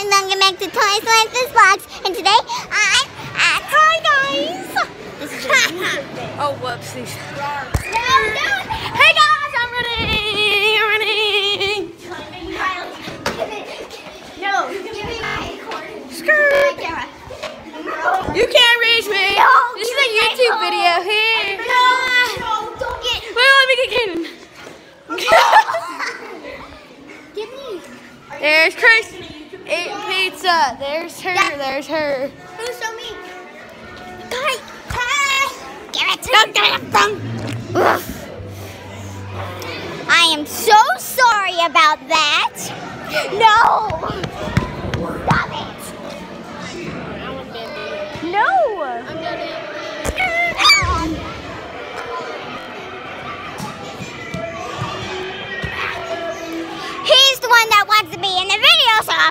and welcome back to Toys Lance's Vlogs. And today I'm at Hi guys. This is Oh, whoopsies. Hey guys, I'm running. No, give me my cord. Skirt. You can't reach me. No, this is a YouTube video. Here. No, don't get. Wait, let me get Kaden. Give me. There's Chris. Ate pizza. There's her. Yeah. There's her. Who show me? Guy. Give it to me. I am so sorry about that. No. Stop it. No. He's the one that wants to be in the video, so